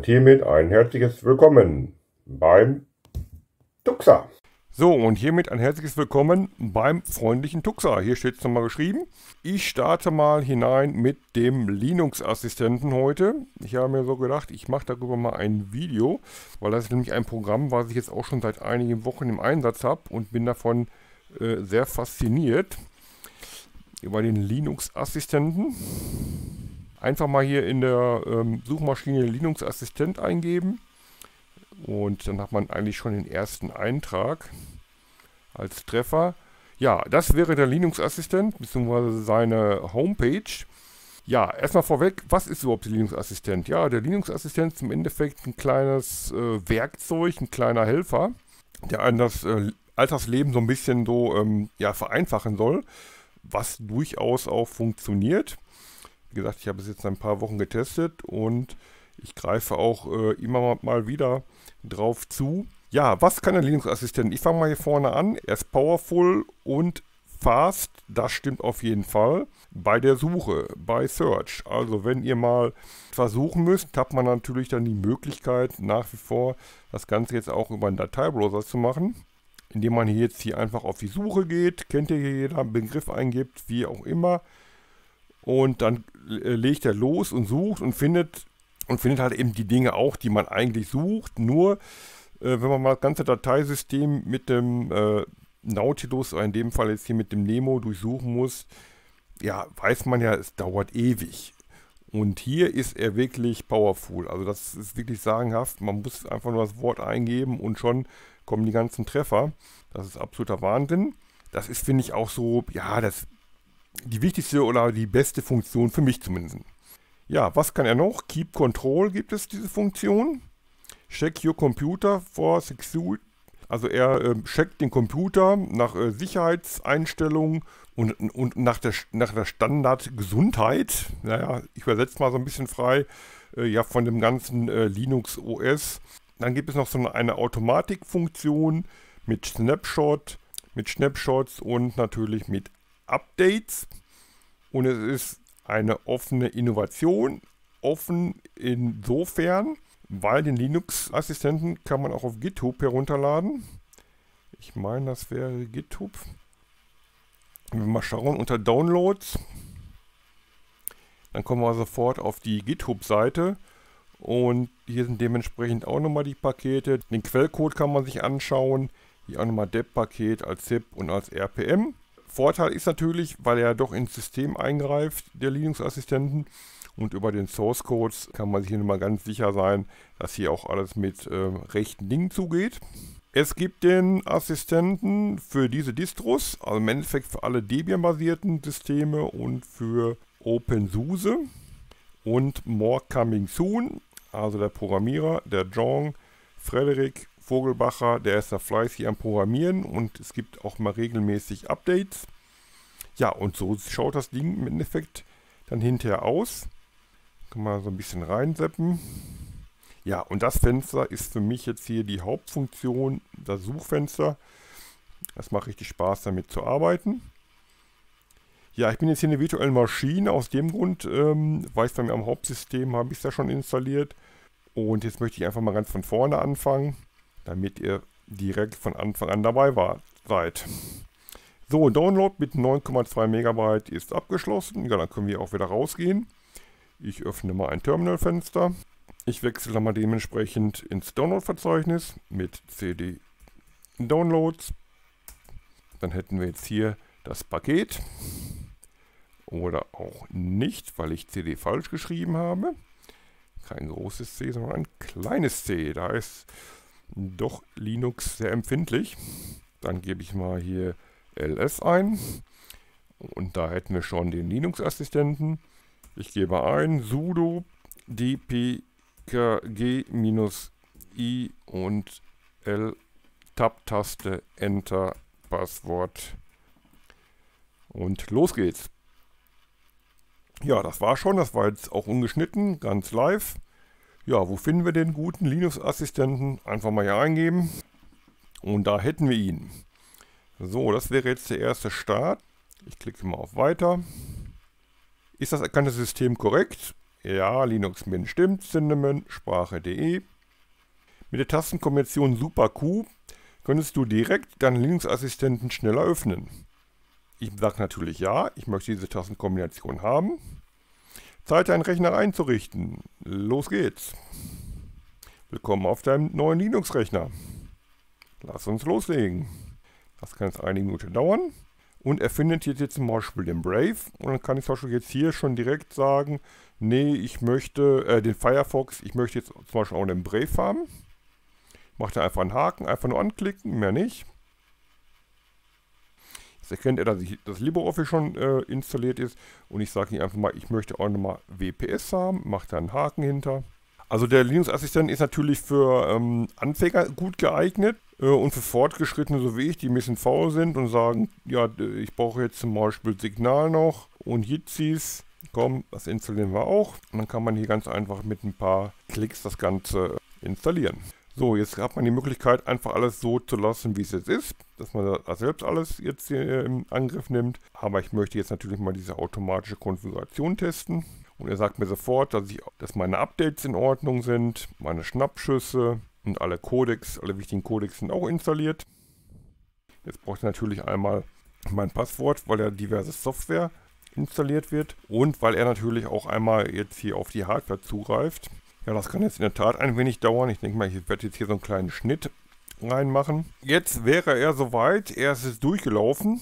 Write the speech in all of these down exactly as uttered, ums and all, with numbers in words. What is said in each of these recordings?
Und hiermit ein herzliches Willkommen beim Tuxer. So, und hiermit ein herzliches Willkommen beim freundlichen Tuxer. Hier steht es nochmal geschrieben. Ich starte mal hinein mit dem Linux-Assistenten heute. Ich habe mir so gedacht, ich mache darüber mal ein Video, weil das ist nämlich ein Programm, was ich jetzt auch schon seit einigen Wochen im Einsatz habe und bin davon äh, sehr fasziniert. Über den Linux-Assistenten. Einfach mal hier in der ähm, Suchmaschine Linux-Assistent eingeben. Und dann hat man eigentlich schon den ersten Eintrag als Treffer. Ja, das wäre der Linux-Assistent, beziehungsweise seine Homepage. Ja, erstmal vorweg, was ist überhaupt der Linux-Assistent? Ja, der Linux-Assistent ist im Endeffekt ein kleines äh, Werkzeug, ein kleiner Helfer, der einem das äh, Alltagsleben so ein bisschen so ähm, ja, vereinfachen soll, was durchaus auch funktioniert. Wie gesagt, ich habe es jetzt ein paar Wochen getestet und ich greife auch äh, immer mal wieder drauf zu. Ja, was kann der Linux-Assistent? Ich fange mal hier vorne an. Er ist powerful und fast, das stimmt auf jeden Fall, bei der Suche, bei Search. Also wenn ihr mal etwas suchen müsst, hat man natürlich dann die Möglichkeit, nach wie vor das Ganze jetzt auch über einen Dateibrowser zu machen, indem man hier jetzt hier einfach auf die Suche geht, kennt ihr hier jeder einen Begriff eingibt, wie auch immer. Und dann äh, legt er los und sucht und findet und findet halt eben die Dinge auch, die man eigentlich sucht. Nur, äh, wenn man mal das ganze Dateisystem mit dem äh, Nautilus, oder in dem Fall jetzt hier mit dem Nemo durchsuchen muss, ja, weiß man ja, es dauert ewig. Und hier ist er wirklich powerful. Also das ist wirklich sagenhaft. Man muss einfach nur das Wort eingeben und schon kommen die ganzen Treffer. Das ist absoluter Wahnsinn. Das ist, finde ich, auch so, ja, das die wichtigste oder die beste Funktion für mich zumindest. Ja, was kann er noch? Keep Control gibt es diese Funktion. Check your computer for security. Also er äh, checkt den Computer nach äh, Sicherheitseinstellungen und, und nach der, nach der Standardgesundheit. Naja, ich übersetze mal so ein bisschen frei, äh, ja, von dem ganzen äh, Linux O S. Dann gibt es noch so eine, eine Automatikfunktion mit Snapshot, mit Snapshots und natürlich mit Updates. Und es ist eine offene Innovation, offen insofern, weil den Linux-Assistenten kann man auch auf GitHub herunterladen. Ich meine, das wäre GitHub. Wenn wir mal schauen unter Downloads, dann kommen wir sofort auf die GitHub-Seite und hier sind dementsprechend auch nochmal die Pakete. Den Quellcode kann man sich anschauen, hier auch nochmal dep-Paket als zip und als R P M. Vorteil ist natürlich, weil er doch ins System eingreift, der Linux-Assistenten, und über den Source Codes kann man sich hier nochmal ganz sicher sein, dass hier auch alles mit äh, rechten Dingen zugeht. Es gibt den Assistenten für diese Distros, also im Endeffekt für alle Debian-basierten Systeme und für OpenSUSE und More Coming Soon, also der Programmierer, der John Frederik Vogelbacher, der ist da fleißig am Programmieren und es gibt auch mal regelmäßig Updates. Ja, und so schaut das Ding im Endeffekt dann hinterher aus. Kann man so ein bisschen reinseppen. Ja, und das Fenster ist für mich jetzt hier die Hauptfunktion, das Suchfenster. Das macht richtig Spaß, damit zu arbeiten. Ja, ich bin jetzt hier in der virtuellen Maschine. Aus dem Grund, ähm, weil es bei mir am Hauptsystem habe ich es ja schon installiert. Und jetzt möchte ich einfach mal ganz von vorne anfangen, damit ihr direkt von Anfang an dabei war, seid. So, Download mit neun Komma zwei Megabyte ist abgeschlossen. Ja, dann können wir auch wieder rausgehen. Ich öffne mal ein Terminalfenster. Ich wechsle dann mal dementsprechend ins Download-Verzeichnis mit C D Downloads. Dann hätten wir jetzt hier das Paket. Oder auch nicht, weil ich C D falsch geschrieben habe. Kein großes C, sondern ein kleines C. Da ist doch Linux sehr empfindlich. Dann gebe ich mal hier L S ein. Und da hätten wir schon den Linux-Assistenten. Ich gebe ein sudo dpkg-i und L Tab-Taste, Enter, Passwort. Und los geht's. Ja, das war schon. Das war jetzt auch ungeschnitten, ganz live. Ja, wo finden wir den guten Linux-Assistenten? Einfach mal hier eingeben. Und da hätten wir ihn. So, das wäre jetzt der erste Start. Ich klicke mal auf Weiter. Ist das erkannte System korrekt? Ja, Linux Mint stimmt, Cinnamon, Sprache.de. Mit der Tastenkombination Super Q könntest du direkt deinen Linux-Assistenten schneller öffnen. Ich sage natürlich ja, ich möchte diese Tastenkombination haben. Zeit, deinen Rechner einzurichten. Los geht's. Willkommen auf deinem neuen Linux-Rechner. Lass uns loslegen. Das kann jetzt einige Minuten dauern. Und er findet jetzt, jetzt zum Beispiel den Brave. Und dann kann ich zum Beispiel jetzt hier schon direkt sagen, nee, ich möchte äh, den Firefox, ich möchte jetzt zum Beispiel auch den Brave haben. Macht er einfach einen Haken, einfach nur anklicken, mehr nicht. Jetzt erkennt er, dass ich, das LibreOffice schon äh, installiert ist. Und ich sage ihm einfach mal, ich möchte auch nochmal W P S haben. Macht da einen Haken hinter. Also der Linux-Assistent ist natürlich für ähm, Anfänger gut geeignet. Äh, und für Fortgeschrittene, so wie ich, die ein bisschen faul sind und sagen, ja, ich brauche jetzt zum Beispiel Signal noch und Jitsis. Komm, das installieren wir auch. Und dann kann man hier ganz einfach mit ein paar Klicks das Ganze installieren. So, jetzt hat man die Möglichkeit, einfach alles so zu lassen, wie es jetzt ist. Dass man das selbst alles jetzt hier im Angriff nimmt. Aber ich möchte jetzt natürlich mal diese automatische Konfiguration testen. Und er sagt mir sofort, dass, ich, dass meine Updates in Ordnung sind, meine Schnappschüsse und alle Codecs, alle wichtigen Codecs sind auch installiert. Jetzt brauche ich natürlich einmal mein Passwort, weil ja diverse Software installiert wird. Und weil er natürlich auch einmal jetzt hier auf die Hardware zugreift. Ja, das kann jetzt in der Tat ein wenig dauern. Ich denke mal, ich werde jetzt hier so einen kleinen Schnitt reinmachen. Jetzt wäre er soweit, er ist jetzt durchgelaufen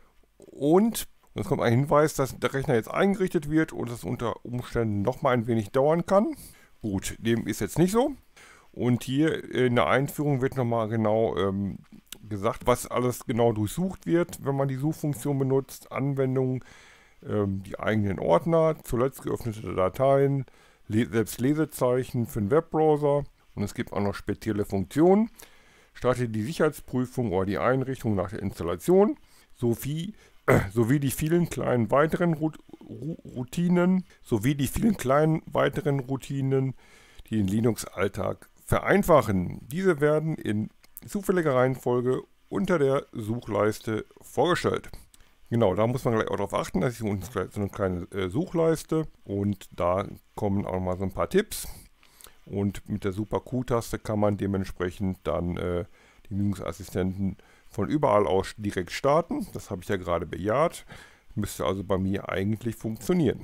und jetzt kommt ein Hinweis, dass der Rechner jetzt eingerichtet wird und es unter Umständen nochmal ein wenig dauern kann. Gut, dem ist jetzt nicht so. Und hier in der Einführung wird nochmal genau ähm, gesagt, was alles genau durchsucht wird, wenn man die Suchfunktion benutzt. Anwendungen, ähm, die eigenen Ordner, zuletzt geöffnete Dateien, selbst Lesezeichen für den Webbrowser und es gibt auch noch spezielle Funktionen. Starte die Sicherheitsprüfung oder die Einrichtung nach der Installation sowie, äh, sowie die vielen kleinen weiteren Rut Routinen sowie die vielen kleinen weiteren Routinen, die den Linux-Alltag vereinfachen. Diese werden in zufälliger Reihenfolge unter der Suchleiste vorgestellt. Genau, da muss man gleich auch darauf achten, dass ich unten so eine kleine äh, Suchleiste und da kommen auch mal so ein paar Tipps. Und mit der Super Q-Taste kann man dementsprechend dann äh, die Linux-Assistenten von überall aus direkt starten. Das habe ich ja gerade bejaht. Müsste also bei mir eigentlich funktionieren.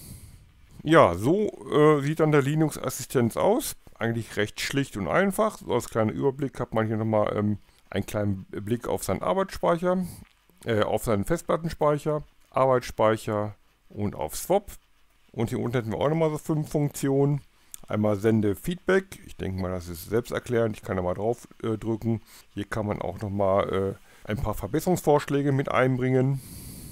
Ja, so äh, sieht dann der Linux-Assistent aus. Eigentlich recht schlicht und einfach. So als kleiner Überblick hat man hier nochmal ähm, einen kleinen Blick auf seinen Arbeitsspeicher. auf seinen Festplattenspeicher, Arbeitsspeicher und auf Swap. Und hier unten hätten wir auch nochmal so fünf Funktionen. Einmal Sende Feedback. Ich denke mal, das ist selbsterklärend. Ich kann da mal drauf äh, drücken. Hier kann man auch nochmal äh, ein paar Verbesserungsvorschläge mit einbringen.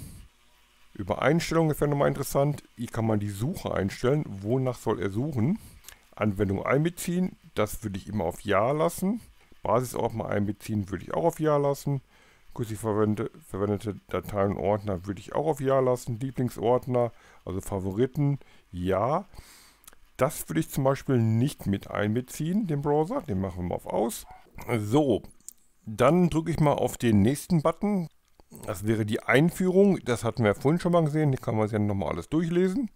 Über Einstellungen ist ja nochmal interessant. Hier kann man die Suche einstellen. Wonach soll er suchen? Anwendung einbeziehen. Das würde ich immer auf Ja lassen. Basisordner einbeziehen würde ich auch auf Ja lassen. Kürzlich verwendete, verwendete Dateien und Ordner würde ich auch auf Ja lassen. Lieblingsordner, also Favoriten, ja. Das würde ich zum Beispiel nicht mit einbeziehen, den Browser. Den machen wir mal auf Aus. So, dann drücke ich mal auf den nächsten Button. Das wäre die Einführung. Das hatten wir ja vorhin schon mal gesehen. Hier kann man sich ja nochmal alles durchlesen.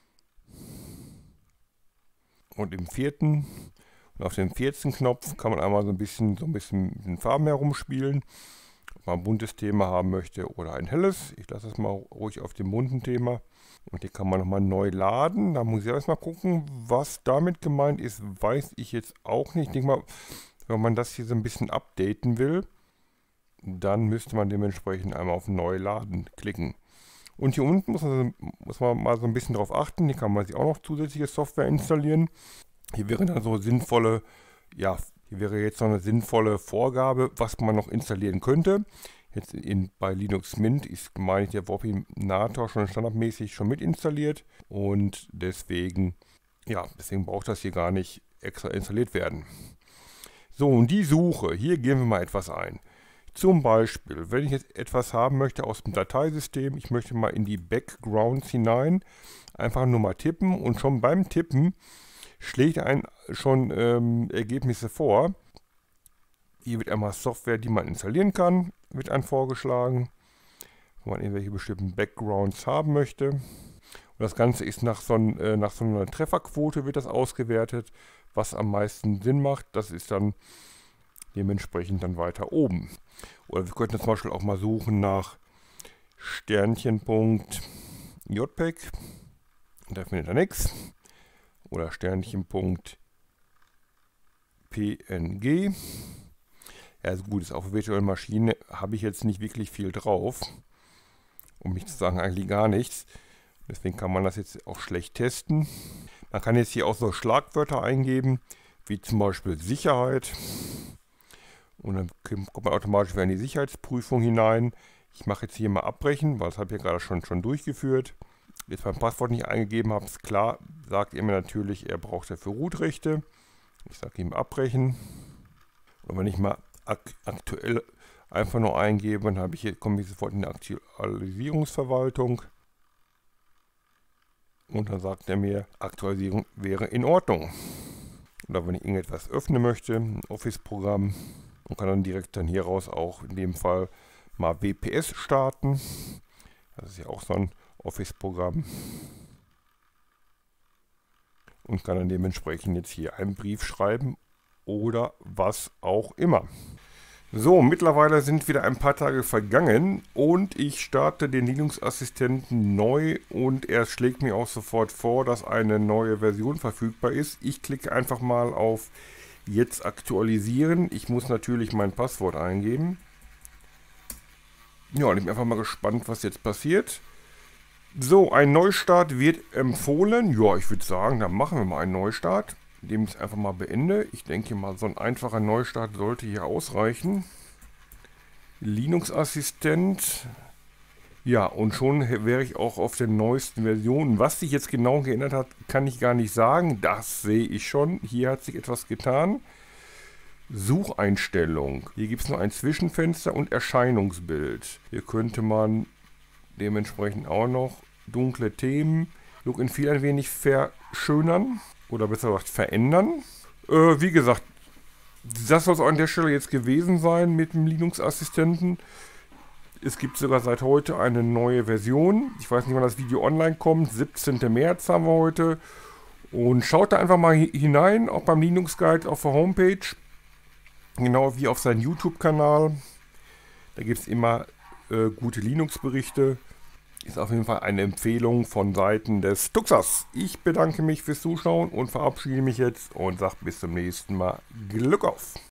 Und im vierten und auf dem vierten Knopf kann man einmal so ein bisschen, so ein bisschen mit den Farben herumspielen. Ob man ein buntes Thema haben möchte oder ein helles. Ich lasse das mal ruhig auf dem bunten Thema. Und hier kann man nochmal neu laden. Da muss ich erstmal gucken, was damit gemeint ist, weiß ich jetzt auch nicht. Ich denke mal, wenn man das hier so ein bisschen updaten will, dann müsste man dementsprechend einmal auf Neu laden klicken. Und hier unten muss man, muss man mal so ein bisschen drauf achten. Hier kann man sich auch noch zusätzliche Software installieren. Hier wäre dann so sinnvolle, ja, hier wäre jetzt noch eine sinnvolle Vorgabe, was man noch installieren könnte. Jetzt in, bei Linux Mint ist, meine ich, der Wopinator schon standardmäßig schon mit installiert. Und deswegen, ja, deswegen braucht das hier gar nicht extra installiert werden. So, und die Suche, hier geben wir mal etwas ein. Zum Beispiel, wenn ich jetzt etwas haben möchte aus dem Dateisystem, ich möchte mal in die Backgrounds hinein, einfach nur mal tippen und schon beim Tippen schlägt ein schon ähm, Ergebnisse vor. Hier wird einmal Software, die man installieren kann, wird einem vorgeschlagen, wenn man irgendwelche bestimmten Backgrounds haben möchte. Das Ganze ist nach so, ein, äh, nach so einer Trefferquote wird das ausgewertet, was am meisten Sinn macht. Das ist dann dementsprechend dann weiter oben. Oder wir könnten zum Beispiel auch mal suchen nach Sternchen.jpeg und da findet er nichts. Oder Sternchen.png. Ja, also gut, ist auf der virtuellen Maschine habe ich jetzt nicht wirklich viel drauf. Um nicht zu sagen, eigentlich gar nichts. Deswegen kann man das jetzt auch schlecht testen. Man kann jetzt hier auch so Schlagwörter eingeben, wie zum Beispiel Sicherheit. Und dann kommt man automatisch wieder in die Sicherheitsprüfung hinein. Ich mache jetzt hier mal abbrechen, weil das habe ich ja gerade schon, schon durchgeführt. Jetzt mein Passwort nicht eingegeben habe, ist klar, sagt er mir natürlich, er braucht dafür Root-Rechte. Ich sage ihm abbrechen. Und wenn ich mal ak aktuell einfach nur eingebe, dann habe ich hier, komme ich sofort in die Aktualisierungsverwaltung. Und dann sagt er mir, Aktualisierung wäre in Ordnung. Oder wenn ich irgendetwas öffnen möchte, ein Office-Programm, und kann dann direkt dann hier raus auch in dem Fall mal W P S starten. Das ist ja auch so ein Office-Programm. Und kann dann dementsprechend jetzt hier einen Brief schreiben oder was auch immer. So, mittlerweile sind wieder ein paar Tage vergangen und ich starte den Linux-Assistenten neu und er schlägt mir auch sofort vor, dass eine neue Version verfügbar ist. Ich klicke einfach mal auf Jetzt aktualisieren. Ich muss natürlich mein Passwort eingeben. Ja, und ich bin einfach mal gespannt, was jetzt passiert. So, ein Neustart wird empfohlen. Ja, ich würde sagen, dann machen wir mal einen Neustart, indem ich es einfach mal beende. Ich denke mal, so ein einfacher Neustart sollte hier ausreichen. Linux-Assistent. Ja, und schon wäre ich auch auf der neuesten Version. Was sich jetzt genau geändert hat, kann ich gar nicht sagen. Das sehe ich schon. Hier hat sich etwas getan. Sucheinstellung. Hier gibt es nur ein Zwischenfenster und Erscheinungsbild. Hier könnte man dementsprechend auch noch dunkle Themen, Look and Feel ein wenig verschönern. Oder besser gesagt verändern. Äh, wie gesagt, das soll es an der Stelle jetzt gewesen sein mit dem Linux-Assistenten. Es gibt sogar seit heute eine neue Version. Ich weiß nicht, wann das Video online kommt. siebzehnten März haben wir heute. Und schaut da einfach mal hinein, auch beim Linux Guide auf der Homepage. Genau wie auf seinem YouTube-Kanal. Da gibt es immer äh, gute Linux-Berichte. Ist auf jeden Fall eine Empfehlung von Seiten des Tuxers. Ich bedanke mich fürs Zuschauen und verabschiede mich jetzt und sage bis zum nächsten Mal. Glück auf!